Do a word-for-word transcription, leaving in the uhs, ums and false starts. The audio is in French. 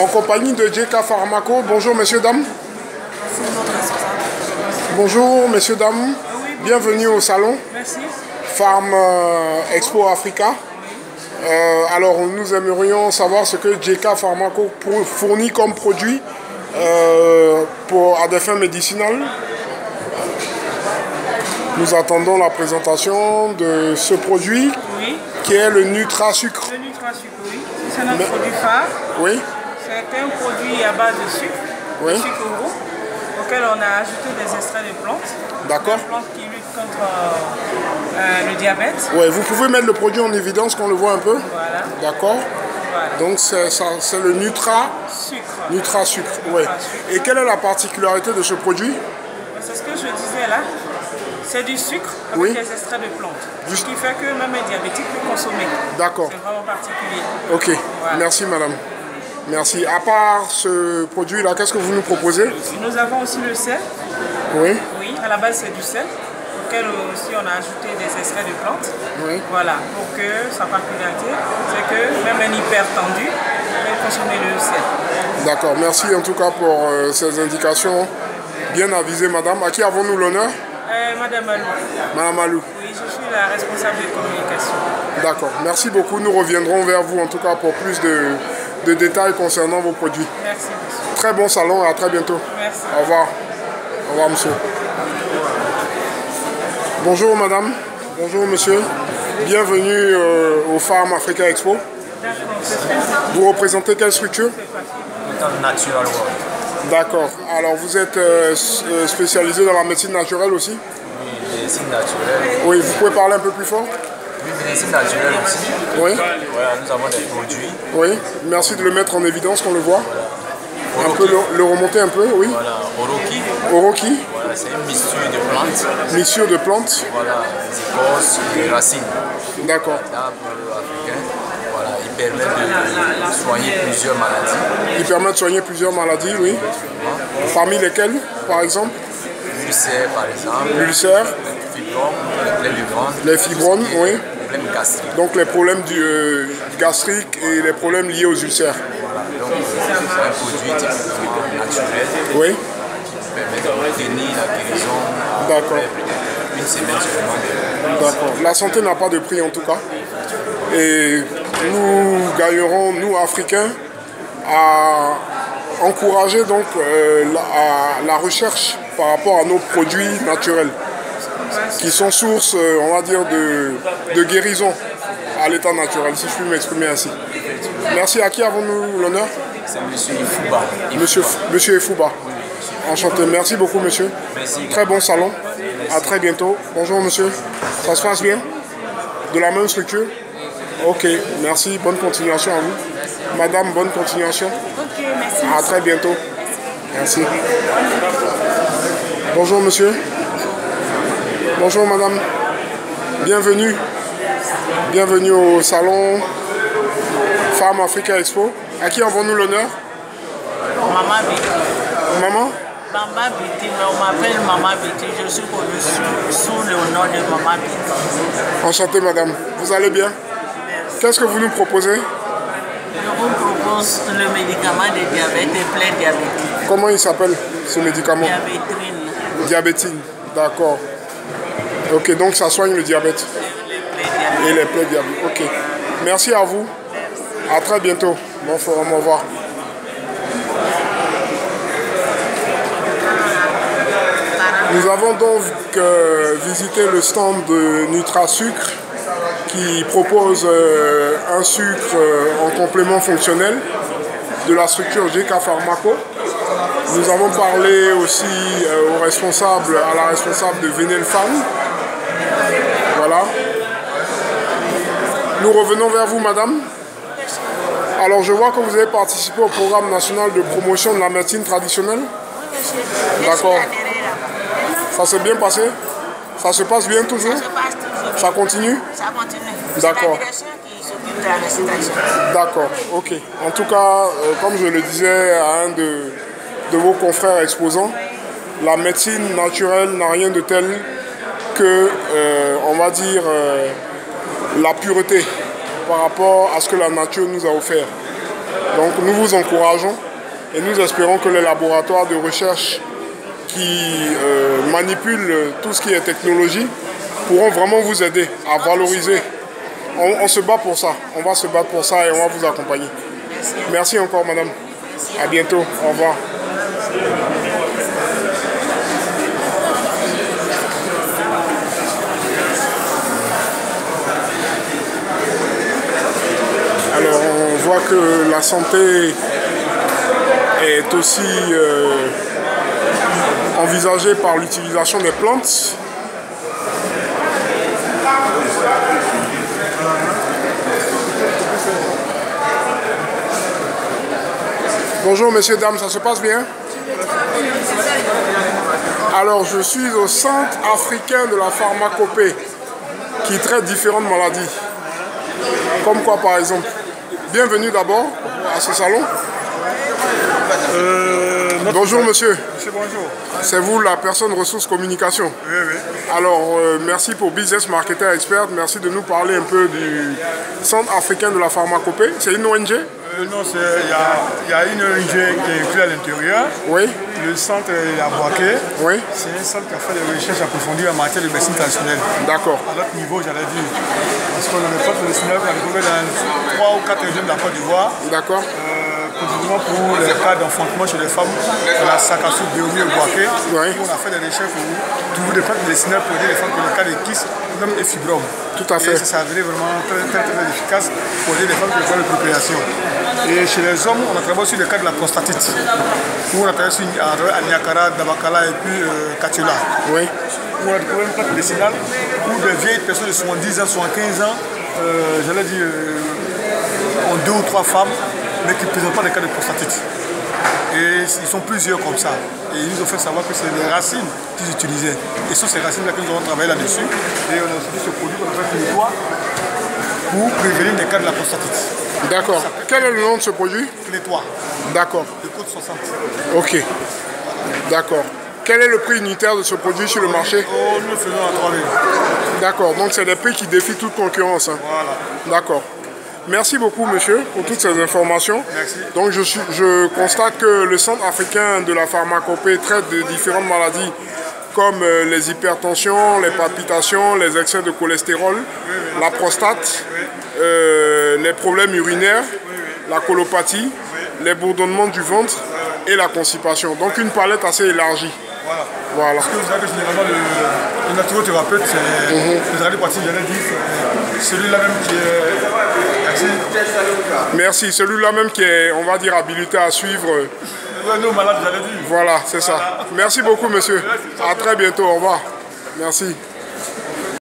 en compagnie de J K Pharmaco. Bonjour messieurs, dames. Bonjour messieurs, dames. Bienvenue au salon. Merci. Farm Expo Africa. Euh, alors nous aimerions savoir ce que J K Pharmaco fournit comme produit euh, pour, à des fins médicinales. Nous attendons la présentation de ce produit Oui. qui est le Nutra-Sucre. Le Nutra-Sucre, oui. C'est notre Mais... produit phare. Oui. C'est un produit à base de sucre, oui. de sucre roux, auquel on a ajouté des extraits de plantes. D'accord. Des plantes qui luttent contre euh, euh, le diabète. Oui, vous pouvez mettre le produit en évidence qu'on le voit un peu. Voilà. D'accord. Voilà. Donc c'est le Nutra-Sucre. Nutra-Sucre, oui. Et quelle est la particularité de ce produit? C'est ce que je disais là. C'est du sucre avec oui. des extraits de plantes. Juste... Ce qui fait que même un diabétique peut consommer. D'accord. C'est vraiment particulier. Ok, voilà. Merci madame. Merci. À part ce produit-là, qu'est-ce que vous nous proposez? Nous avons aussi le sel. Oui. Oui, à la base c'est du sel, auquel aussi on a ajouté des extraits de plantes. Oui. Voilà, pour que sa particularité, c'est que même un hypertendu peut consommer le sel. D'accord, merci en tout cas pour euh, ces indications bien avisées, madame. À qui avons-nous l'honneur? Euh, Madame Alou. Madame Alou. Oui, je suis la responsable de communication. D'accord, merci beaucoup. Nous reviendrons vers vous en tout cas pour plus de, de détails concernant vos produits. Merci, monsieur. Très bon salon et à très bientôt. Merci. Au revoir. Au revoir, monsieur. Bonjour, madame. Bonjour, monsieur. Bienvenue euh, au Farm Africa Expo. Vous représentez quelle structure? Natural World. D'accord. Alors, vous êtes euh, spécialisé dans la médecine naturelle aussi? Oui, médecine naturelle. Oui, vous pouvez parler un peu plus fort? Oui, médecine naturelle aussi. Oui. Voilà, nous avons des produits. Oui, merci de le mettre en évidence, qu'on le voit. Voilà. Un peu le, le remonter un peu, oui. Voilà, Oroki. Oroki. Voilà, c'est une mixture de plantes. Mixture de plantes. Voilà, des écorces, des racines. D'accord. D'arbres africains. Voilà, il permet de soigner plusieurs maladies. Il permet de soigner plusieurs maladies, oui. Parmi lesquelles, par exemple? L'ulcère, par exemple. L'ulcère. Les fibromes, les problèmes du ventre. Les fibromes, oui. Les problèmes gastriques. Donc les problèmes du, euh, gastriques et les problèmes liés aux ulcères. Voilà, donc c'est un produit naturel. Oui. Qui permet de retenir la guérison. D'accord. Une semaine seulement. D'accord. La santé n'a pas de prix en tout cas. Et nous gagnerons, nous Africains, à encourager donc euh, la, à la recherche par rapport à nos produits naturels qui sont source, euh, on va dire, de, de guérison à l'état naturel, si je puis m'exprimer ainsi. Merci. À qui avons-nous l'honneur? C'est monsieur Ifouba. Monsieur, monsieur Ifouba. Enchanté. Merci beaucoup, monsieur. Merci. Très bon salon. Merci. À très bientôt. Bonjour, monsieur. Ça se passe bien? De la même structure? Ok, merci. Bonne continuation à vous. Merci. Madame, bonne continuation. Ok, merci. À très bientôt. Merci. Bonjour, monsieur. Bonjour, madame. Bienvenue. Bienvenue au salon Farm Africa Expo. À qui avons-nous l'honneur? Maman Betty. Maman? Maman Betty, mais on m'appelle Maman Betty. Je suis connue sous, sous le nom de Maman Betty. Enchanté, madame. Vous allez bien? Qu'est-ce que vous nous proposez? Je vous propose le médicament de diabète et plaie diabétique. Comment il s'appelle ce médicament? Diabétrine. Diabétine, d'accord. Ok, donc ça soigne le diabète. Et les plaies diabétiques. Ok. Merci à vous. Merci. À très bientôt. Bon forum, au revoir. Nous avons donc euh, visité le stand de Nutra-Sucre qui propose euh, un sucre euh, en complément fonctionnel de la structure J K Pharmaco. Nous avons parlé aussi euh, au responsable, à la responsable de Venel Farm. Voilà. Nous revenons vers vous, madame. Alors, je vois que vous avez participé au programme national de promotion de la médecine traditionnelle. D'accord. Ça s'est bien passé? Ça se passe bien toujours? Ça se passe toujours. Ça continue? Ça continue. D'accord. C'est la direction qui s'occupe de la médecine traditionnelle. D'accord, ok. En tout cas, euh, comme je le disais à un de, de vos confrères exposants, la médecine naturelle n'a rien de tel que, euh, on va dire, euh, la pureté par rapport à ce que la nature nous a offert. Donc nous vous encourageons et nous espérons que les laboratoires de recherche qui euh, manipulent tout ce qui est technologie pourront vraiment vous aider à valoriser. On, on se bat pour ça, on va se battre pour ça et on va vous accompagner. Merci. Merci encore madame. À bientôt, au revoir. Alors on voit que la santé est aussi euh, envisagée par l'utilisation des plantes. Bonjour messieurs, dames, ça se passe bien? Alors je suis au Centre africain de la pharmacopée qui traite différentes maladies. Comme quoi par exemple? Bienvenue d'abord à ce salon. Euh, bonjour monsieur. Monsieur, bonjour. C'est vous la personne ressources communication. Oui, oui. Alors euh, merci pour Business Marketer Expert. Merci de nous parler un peu du Centre africain de la pharmacopée. C'est une O N G? euh, Non, il y, y a une O N G qui est inclue à l'intérieur. Oui. Le centre est à Boaké. Oui. C'est un centre qui a fait des recherches approfondies en matière de médecine traditionnelle. D'accord. À notre niveau, j'allais dire. Parce qu'on a des plantes médicinales qu'on a découvert dans trois ou quatre régions de la Côte d'Ivoire. D'accord. Euh, Précisément pour les cas d'enfantement chez les femmes, de la Sakassou, Béoumi et Boaké. Oui. On a fait des recherches pour trouver des plantes médicinales pour aider les femmes pour le cas de kyste, même des fibromes. Tout à fait. Et ça s'est avéré vraiment très, très, très efficace pour aider les femmes pour le cas de procréation. Et chez les hommes, on a travaillé sur le cas de la prostatite. Où on a travaillé sur Aniakara, Dabakala et puis euh, Katiola. Oui. Où on a trouvé une plante médicinale où des vieilles personnes de soixante-dix ans, soixante-quinze ans, euh, j'allais dire, euh, ont deux ou trois femmes, mais qui ne présentent pas des cas de prostatite. Et ils sont plusieurs comme ça. Et ils nous ont fait savoir que c'est des racines qu'ils utilisaient. Et ce sont ces racines-là que nous avons travaillé là-dessus. Et on a aussi ce produit qu'on appelle Clétois pour prévenir des cas de la prostatite. D'accord. Quel est le nom de ce produit? Clétois. D'accord. Le code soixante. Ok. D'accord. Quel est le prix unitaire de ce produit sur le marché? Oh, nous le faisons à trois mille. D'accord. Donc c'est des prix qui défient toute concurrence. Hein. Voilà. D'accord. Merci beaucoup, monsieur, pour toutes ces informations. Merci. Donc, je, suis, je constate que le Centre africain de la pharmacopée traite de différentes maladies comme euh, les hypertensions, les palpitations, les excès de cholestérol, oui, oui. la prostate, oui. euh, les problèmes urinaires, oui, oui. la colopathie, oui. les bourdonnements du ventre oui. et la constipation. Donc, une palette assez élargie. Voilà. Voilà. Parce que vous savez que généralement, le, le naturothérapeute, c'est mm-hmm. les radiopathie, j'allais dire, c'est celui-là même qui est... Merci, celui-là même qui est, on va dire, habilité à suivre. Nos malades, j'allais dire. Voilà, c'est ça. Merci beaucoup, monsieur. À très bientôt, au revoir. Merci.